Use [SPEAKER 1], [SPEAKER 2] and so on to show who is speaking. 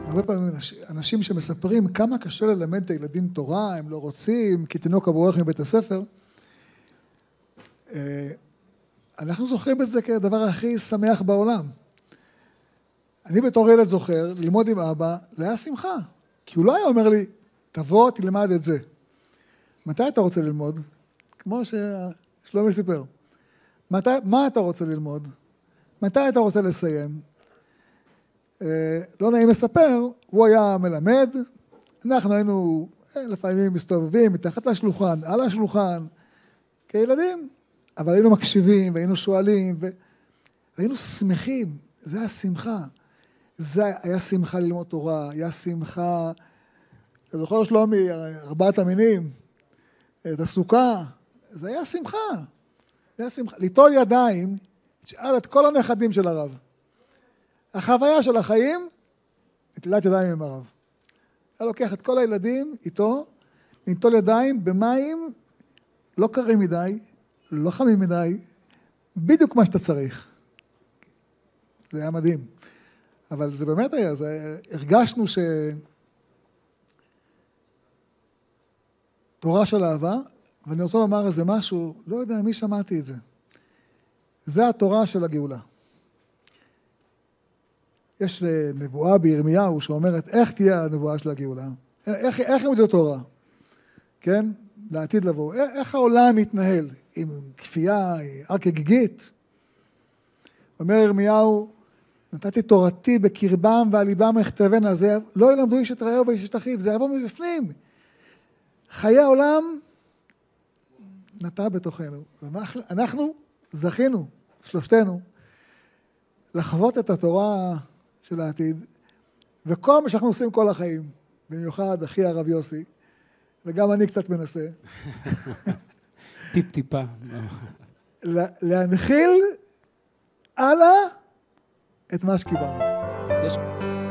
[SPEAKER 1] הרבה פעמים אנשים שמספרים כמה קשה ללמד את הילדים תורה, הם לא רוצים, כי תינוק בורח מבית הספר. אנחנו זוכרים את זה כדבר הכי שמח בעולם. אני בתור ילד זוכר, ללמוד עם אבא, זה היה שמחה. כי הוא לא היה אומר לי, תבוא, תלמד את זה. מתי אתה רוצה ללמוד? כמו ששלומי סיפר. מה אתה רוצה ללמוד? מתי אתה רוצה לסיים? לא נעים לספר, הוא היה מלמד, אנחנו היינו לפעמים מסתובבים מתחת לשולחן, על השולחן, כילדים, אבל היינו מקשיבים והיינו שואלים והיינו שמחים, זה היה שמחה. זה היה שמחה ללמוד תורה, היה שמחה, אתה זוכר שלומי, 4 המינים, את הסוכה, זה היה שמחה. זה היה שמחה. ליטול ידיים, תשאל את כל הנכדים של הרב. החוויה של החיים, נטילת ידיים עם הרב. היה לוקח את כל הילדים איתו, ליטול ידיים במים לא קרים מדי, לא חמים מדי, בדיוק מה שאתה צריך. זה היה מדהים. אבל זה באמת היה, הרגשנו תורה של אהבה, ואני רוצה לומר איזה משהו, לא יודע מי שמעתי את זה. זה התורה של הגאולה. יש נבואה בירמיהו שאומרת, איך תהיה הנבואה של הגאולה? איך ימדו התורה? כן? לעתיד לבוא. איך העולם יתנהל? עם כפייה, הר כגיגית? אומר ירמיהו, נתתי תורתי בקרבם ועל ליבם אכתבנה, זה לא ילמדו איש את רעהו ואיש את אחיו, זה יבוא מבפנים. חיי העולם נטע בתוכנו. אנחנו זכינו, שלושתנו, לחוות את התורה של העתיד, וכל מה שאנחנו עושים כל החיים, במיוחד אחי הרב יוסי, וגם אני קצת מנסה.
[SPEAKER 2] טיפ-טיפה.
[SPEAKER 1] להנחיל הלאה את מה שקיבלנו.
[SPEAKER 2] יש